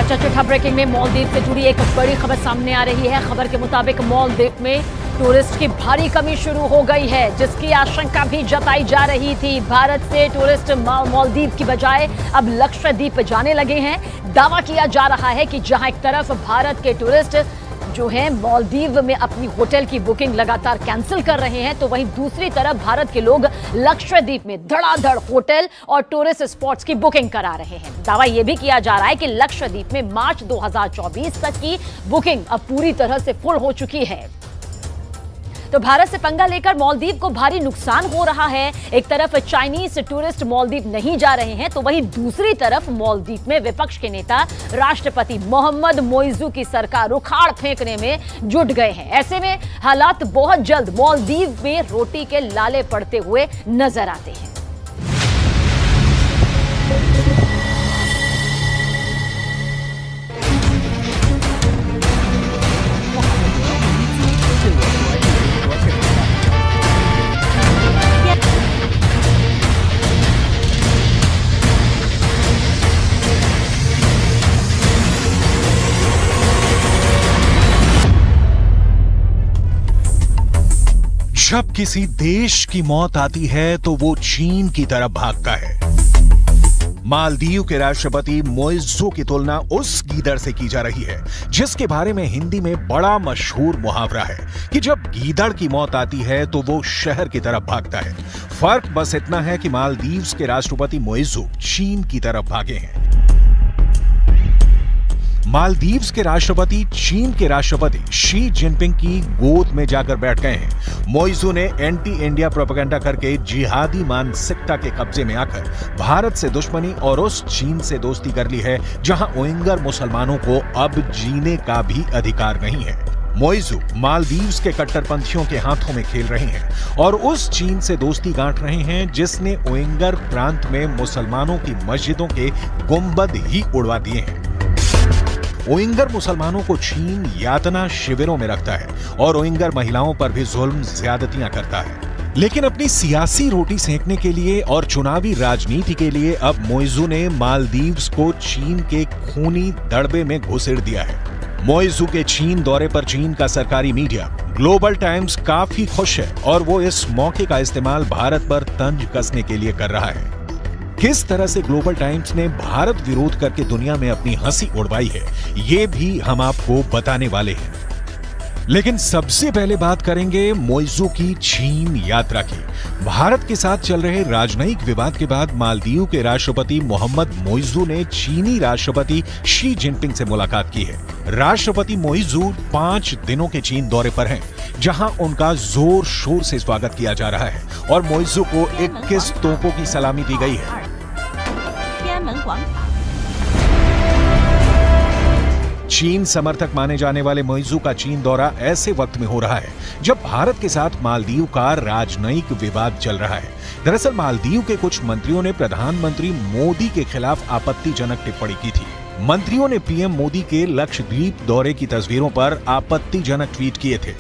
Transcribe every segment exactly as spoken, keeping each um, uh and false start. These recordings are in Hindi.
चटचटा ब्रेकिंग में मालदीव से जुड़ी एक बड़ी खबर सामने आ रही है। खबर के मुताबिक मालदीव में टूरिस्ट की भारी कमी शुरू हो गई है, जिसकी आशंका भी जताई जा रही थी। भारत से टूरिस्ट मालदीव की बजाय अब लक्षद्वीप जाने लगे हैं। दावा किया जा रहा है कि जहां एक तरफ भारत के टूरिस्ट जो है मालदीव में अपनी होटल की बुकिंग लगातार कैंसिल कर रहे हैं, तो वहीं दूसरी तरफ भारत के लोग लक्षद्वीप में धड़ाधड़ होटल और टूरिस्ट स्पॉट्स की बुकिंग करा रहे हैं। दावा यह भी किया जा रहा है कि लक्षद्वीप में मार्च दो हज़ार चौबीस तक की बुकिंग अब पूरी तरह से फुल हो चुकी है। तो भारत से पंगा लेकर मालदीव को भारी नुकसान हो रहा है। एक तरफ चाइनीज टूरिस्ट मालदीव नहीं जा रहे हैं, तो वहीं दूसरी तरफ मालदीव में विपक्ष के नेता राष्ट्रपति मोहम्मद मोइजू की सरकार उखाड़ फेंकने में जुट गए हैं। ऐसे में हालात बहुत जल्द मालदीव में रोटी के लाले पड़ते हुए नजर आते हैं। जब किसी देश की मौत आती है तो वो चीन की तरफ भागता है। मालदीव के राष्ट्रपति मोइजू की तुलना उस गीदड़ से की जा रही है, जिसके बारे में हिंदी में बड़ा मशहूर मुहावरा है कि जब गीदड़ की मौत आती है तो वो शहर की तरफ भागता है। फर्क बस इतना है कि मालदीव के राष्ट्रपति मोइजू चीन की तरफ भागे हैं। मालदीव के राष्ट्रपति चीन के राष्ट्रपति शी जिनपिंग की गोद में जाकर बैठ गए हैं। मोइजू ने एंटी इंडिया प्रोपेगेंडा करके जिहादी मानसिकता के कब्जे में आकर भारत से दुश्मनी और उस चीन से दोस्ती कर ली है, जहां उइगर मुसलमानों को अब जीने का भी अधिकार नहीं है। मोइजू मालदीव के कट्टरपंथियों के हाथों में खेल रहे हैं और उस चीन से दोस्ती गांठ रहे हैं जिसने उइगर प्रांत में मुसलमानों की मस्जिदों के गुंबद ही उड़वा दिए हैं। उइगर मुसलमानों को चीन यातना शिविरों में रखता है और उइगर महिलाओं पर भी जुल्म ज्यादतियां करता है। लेकिन अपनी सियासी रोटी सेंकने के लिए और चुनावी राजनीति के लिए अब मोइजू ने मालदीव को चीन के खूनी दड़बे में घुसेड़ दिया है। मोइजू के चीन दौरे पर चीन का सरकारी मीडिया ग्लोबल टाइम्स काफी खुश है और वो इस मौके का इस्तेमाल भारत पर तंज कसने के लिए कर रहा है। किस तरह से ग्लोबल टाइम्स ने भारत विरोध करके दुनिया में अपनी हंसी उड़वाई है, ये भी हम आपको बताने वाले हैं। लेकिन सबसे पहले बात करेंगे मोइजू की चीन यात्रा की। भारत के साथ चल रहे राजनयिक विवाद के बाद मालदीव के राष्ट्रपति मोहम्मद मोइजू ने चीनी राष्ट्रपति शी जिनपिंग से मुलाकात की है। राष्ट्रपति मोइजू पांच दिनों के चीन दौरे पर हैं, जहां उनका जोर शोर से स्वागत किया जा रहा है और मोइजू को इक्कीस तोपों की सलामी दी गई है। चीन समर्थक माने जाने वाले मोइजू का चीन दौरा ऐसे वक्त में हो रहा है जब भारत के साथ मालदीव का राजनयिक विवाद चल रहा है। दरअसल मालदीव के कुछ मंत्रियों ने प्रधानमंत्री मोदी के खिलाफ आपत्तिजनक टिप्पणी की थी। मंत्रियों ने पीएम मोदी के लक्षद्वीप दौरे की तस्वीरों पर आपत्तिजनक ट्वीट किए थे।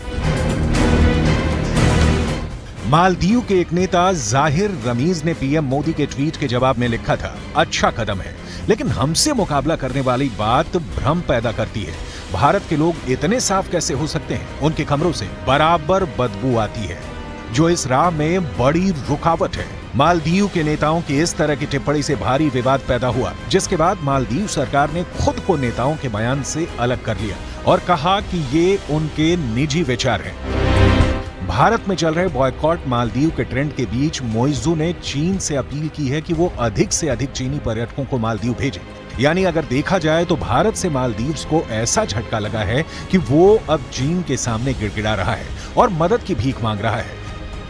मालदीव के एक नेता जाहिर रमीज ने पीएम मोदी के ट्वीट के जवाब में लिखा था, अच्छा कदम है, लेकिन हमसे मुकाबला करने वाली बात भ्रम पैदा करती है। भारत के लोग इतने साफ कैसे हो सकते हैं? उनके कमरों से बराबर बदबू आती है, जो इस राह में बड़ी रुकावट है। मालदीव के नेताओं की इस तरह की टिप्पणी से भारी विवाद पैदा हुआ, जिसके बाद मालदीव सरकार ने खुद को नेताओं के बयान से अलग कर लिया और कहा कि ये उनके निजी विचार हैं। भारत में चल रहे बॉयकॉट मालदीव के ट्रेंड के बीच मोइजू ने चीन से अपील की है कि वो अधिक से अधिक चीनी पर्यटकों को मालदीव भेजें। यानी अगर देखा जाए तो भारत से मालदीव को ऐसा झटका लगा है कि वो अब चीन के सामने गिड़गिड़ा रहा है और मदद की भीख मांग रहा है।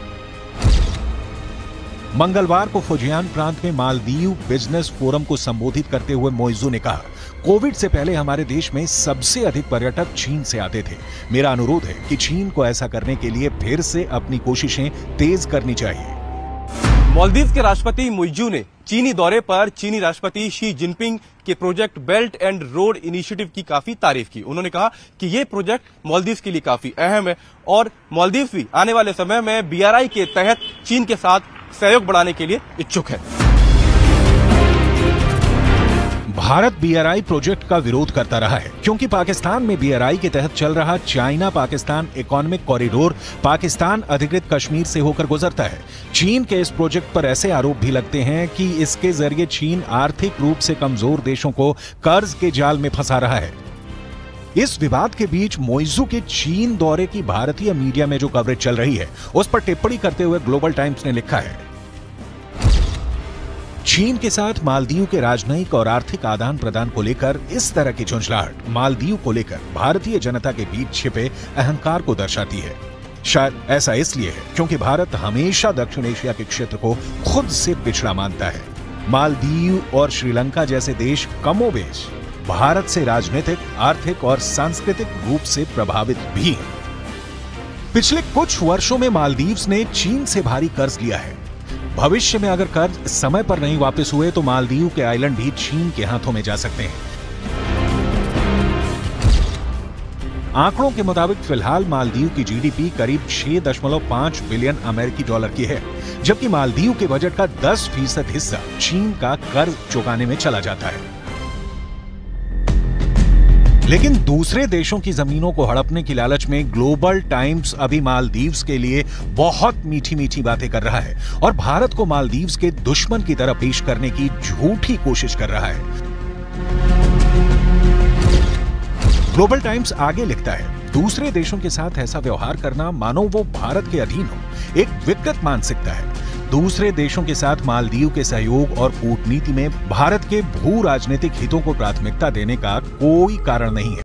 मंगलवार को फुजियान प्रांत में मालदीव बिजनेस फोरम को संबोधित करते हुए मोइजू ने कहा, कोविड से पहले हमारे देश में सबसे अधिक पर्यटक चीन से आते थे। मेरा अनुरोध है कि चीन को ऐसा करने के लिए फिर से अपनी कोशिशें तेज करनी चाहिए। मालदीव के राष्ट्रपति मोइजू ने चीनी दौरे पर चीनी राष्ट्रपति शी जिनपिंग के project belt and road initiative की काफी तारीफ की। उन्होंने कहा कि ये प्रोजेक्ट मालदीव के लिए काफी अहम है और मालदीव भी आने वाले समय में बीआरआई के तहत चीन के साथ सहयोग बढ़ाने के लिए इच्छुक है। Bharat B R I project का विरोध करता रहा है क्योंकि पाकिस्तान में बी आर आई के तहत चल रहा China Pakistan economic corridor Pakistan अधिकृत कश्मीर से होकर गुजरता है। चीन के इस प्रोजेक्ट पर ऐसे आरोप भी लगते हैं कि इसके जरिए चीन आर्थिक रूप से कमजोर देशों को कर्ज के जाल में फंसा रहा है। इस विवाद के बीच मोइजू के चीन दौरे की भारतीय मीडिया में जो कवरेज चल रही है उस पर टिप्पणी करते हुए ग्लोबल टाइम्स ने लिखा है, चीन के साथ मालदीव के राजनयिक और आर्थिक आदान प्रदान को लेकर इस तरह की झुंझलाहट मालदीव को लेकर भारतीय जनता के बीच छिपे अहंकार को दर्शाती है। शायद ऐसा इसलिए है क्योंकि भारत हमेशा दक्षिण एशिया के क्षेत्र को खुद से पिछड़ा मानता है। मालदीव और श्रीलंका जैसे देश कमोबेश भारत से राजनीतिक, आर्थिक और सांस्कृतिक रूप से प्रभावित भी हैं। पिछले कुछ वर्षों में मालदीव्स ने चीन से भारी कर्ज लिया है। भविष्य में अगर कर्ज समय पर नहीं वापस हुए तो मालदीव के आइलैंड भी चीन के हाथों में जा सकते हैं। आंकड़ों के मुताबिक फिलहाल मालदीव की जी डी पी करीब छह दशमलव पांच बिलियन अमेरिकी डॉलर की है, जबकि मालदीव के बजट का दस फीसद हिस्सा चीन का कर्ज चुकाने में चला जाता है। लेकिन दूसरे देशों की जमीनों को हड़पने की लालच में ग्लोबल टाइम्स अभी मालदीव्स के लिए बहुत मीठी मीठी बातें कर रहा है और भारत को मालदीव्स के दुश्मन की तरह पेश करने की झूठी कोशिश कर रहा है। ग्लोबल टाइम्स आगे लिखता है, दूसरे देशों के साथ ऐसा व्यवहार करना मानो वो भारत के अधीन हो, एक विकृत मानसिकता है। दूसरे देशों के साथ मालदीव के सहयोग और कूटनीति में भारत के भू राजनीतिक हितों को प्राथमिकता देने का कोई कारण नहीं है।